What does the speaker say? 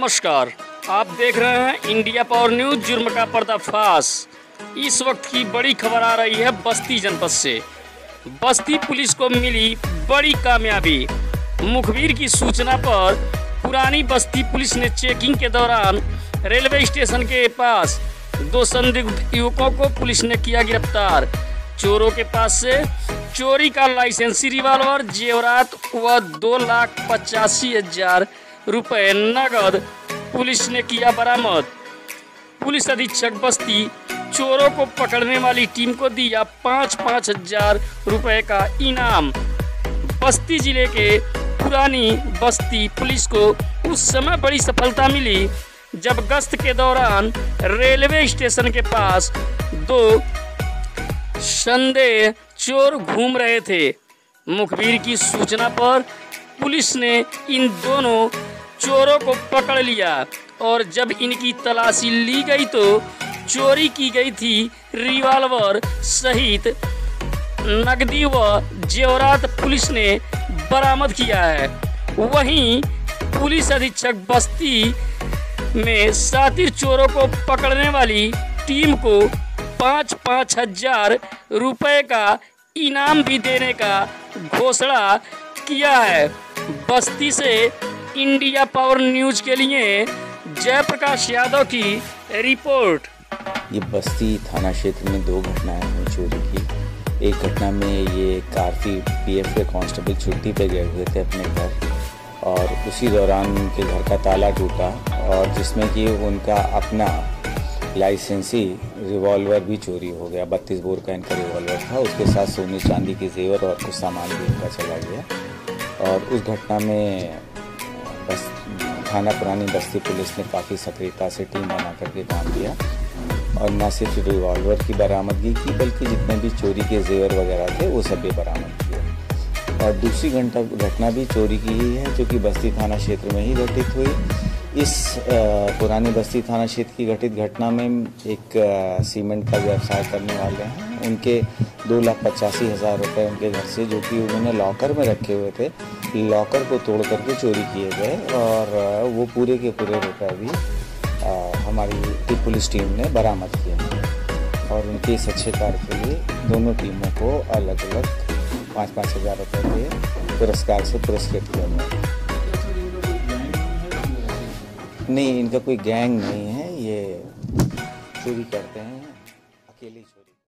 नमस्कार, आप देख रहे हैं इंडिया पावर न्यूज। जुर्म का पर्दाफाश। इस वक्त की बड़ी खबर आ रही है बस्ती जनपद से। बस्ती पुलिस को मिली बड़ी कामयाबी। मुखबिर की सूचना पर पुरानी बस्ती पुलिस ने चेकिंग के दौरान रेलवे स्टेशन के पास 2 संदिग्ध युवकों को पुलिस ने किया गिरफ्तार। चोरों के पास से चोरी का लाइसेंसी रिवॉल्वर, जेवरात व 2,85,000 रुपए नगद पुलिस ने किया बरामद। पुलिस अधीक्षक बस्ती चोरों को पकड़ने वाली टीम को दिया 5-5 हजार रुपए का इनाम। बस्ती जिले के पुरानी बस्ती पुलिस को उस समय बड़ी सफलता मिली जब गश्त के दौरान रेलवे स्टेशन के पास 2 संदेह चोर घूम रहे थे। मुखबिर की सूचना पर पुलिस ने इन दोनों चोरों को पकड़ लिया और जब इनकी तलाशी ली गई तो चोरी की गई थी रिवॉल्वर सहित नकदी व जेवरात पुलिस ने बरामद किया है। वहीं पुलिस अधीक्षक बस्ती में शातिर चोरों को पकड़ने वाली टीम को 5-5 हजार रुपए का इनाम भी देने का घोषणा किया है। बस्ती से इंडिया पावर न्यूज के लिए जयप्रकाश यादव की रिपोर्ट। ये बस्ती थाना क्षेत्र में 2 घटनाएं हुई चोरी की। एक घटना में ये काफी पीएफ के कांस्टेबल छुट्टी पे गए हुए थे अपने घर और उसी दौरान उनके घर का ताला टूटा और जिसमें कि उनका अपना लाइसेंसी रिवॉल्वर भी चोरी हो गया। 32 बोर का इनका रिवॉल्वर था, उसके साथ सोने चांदी के जेवर और कुछ सामान भी इनका चला गया। और उस घटना में बस थाना पुरानी बस्ती पुलिस ने काफ़ी सक्रियता से टीम बना करके काम किया और न सिर्फ रिवॉल्वर की बरामदगी की बल्कि जितने भी चोरी के जेवर वगैरह थे वो सब भी बरामद किए। और दूसरी घटना भी चोरी की ही है जो कि बस्ती थाना क्षेत्र में ही घटित हुई। इस पुरानी बस्ती थाना क्षेत्र की घटित घटना में एक सीमेंट का व्यवसाय करने वाले हैं, उनके 2,85,000 रुपये उनके घर से जो कि उन्होंने लॉकर में रखे हुए थे, लॉकर को तोड़ करके चोरी किए गए और वो पूरे के पूरे रुपए भी हमारी पुलिस टीम ने बरामद किए और उनके इस अच्छे कार्य के लिए दोनों टीमों को अलग अलग 5-5 हजार रुपये के पुरस्कार से पुरस्कृत किया गया। नहीं, इनका कोई गैंग नहीं है, ये चोरी करते हैं अकेले।